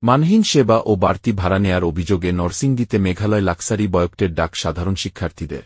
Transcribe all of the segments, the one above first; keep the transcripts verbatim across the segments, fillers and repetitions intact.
মানহীন সেবা ও বাড়তি ভাড়া নেয়ার অভিযোগে নরসিংদীতে মেঘালয় লাক্সারি বয়কটের ডাক সাধারণ শিক্ষার্থীদের।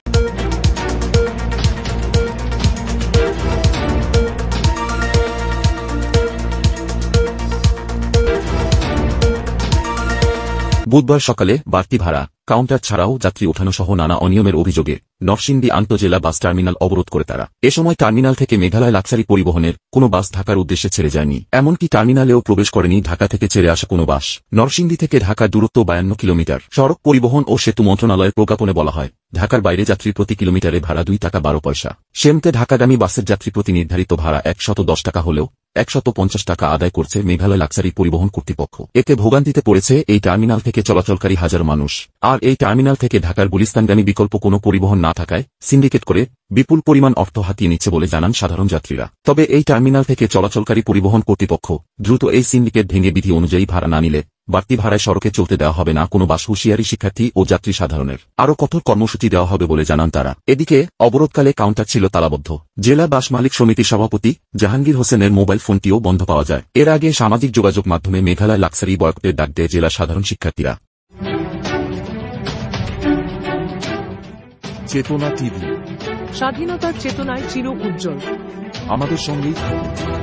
বুধবার সকালে বাড়তি ভাড়া, কাউন্টার ছাড়াও যাত্রী ওঠানো সহ নানা অনিয়মের অভিযোগে নরসিংদী আন্তজেলা বাস টার্মিনাল অবরোধ করে তারা। এ সময় টার্মিনাল থেকে মেঘালয় লাক্সারি পরিবহনের কোনো বাস ঢাকার উদ্দেশ্যে ছেড়ে যায়নি, এমনকি টার্মিনালেও প্রবেশ করেনি ঢাকা থেকে ছেড়ে আসা কোনো বাস। নরসিংদী থেকে ঢাকার দূরত্ব বায়ান্ন কিলোমিটার। সড়ক পরিবহন ও সেতু মন্ত্রণালয়ের প্রজ্ঞাপনে বলা হয়, ঢাকার বাইরে যাত্রী প্রতি কিলোমিটারে ভাড়া দুই টাকা বারো পয়সা। সেমতে ঢাকাগামী বাসের যাত্রী প্রতি নির্ধারিত ভাড়া একশত দশ টাকা হলেও একশত পঞ্চাশ টাকা আদায় করছে মেঘালয় লাক্সারি পরিবহন কর্তৃপক্ষ। এতে ভোগান্তিতে পড়েছে এই টার্মিনাল থেকে চলাচলকারী হাজার মানুষ। আর এই টার্মিনাল থেকে ঢাকার গুলিস্তানগামী বিকল্প কোনো পরিবহন না থাকায় সিন্ডিকেট করে বিপুল পরিমাণ অর্থ হাতিয়ে নিচ্ছে বলে জানান সাধারণ যাত্রীরা। তবে এই টার্মিনাল থেকে চলাচলকারী পরিবহন কর্তৃপক্ষ দ্রুত এই সিন্ডিকেট ভেঙে বিধি অনুযায়ী ভাড়া না নিলে বাড়তি ভাড়ায় সড়কে চলতে দেওয়া হবে না কোনো বাস। হুঁশিয়ারি শিক্ষার্থী ও যাত্রী সাধারণের। আরও কঠোর কর্মসূচি দেওয়া হবে বলে জানান তারা। এদিকে অবরোধকালে কাউন্টার ছিল তালাবদ্ধ। জেলা বাস মালিক সমিতির সভাপতি জাহাঙ্গীর হোসেনের মোবাইল ফোনটিও বন্ধ পাওয়া যায়। এর আগে সামাজিক যোগাযোগ মাধ্যমে মেঘালয় লাক্সারি বয়কটের ডাক দেয় জেলা সাধারণ শিক্ষার্থীরা। চেতনা টিভি, স্বাধীনতার চেতনায় চির উজ্জ্বল। আমাদের সঙ্গেই থাকুন।